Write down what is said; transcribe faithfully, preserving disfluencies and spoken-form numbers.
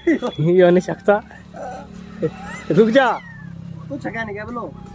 ये नहीं सकता। रुक जा। तू छका नहीं क्या बोलो।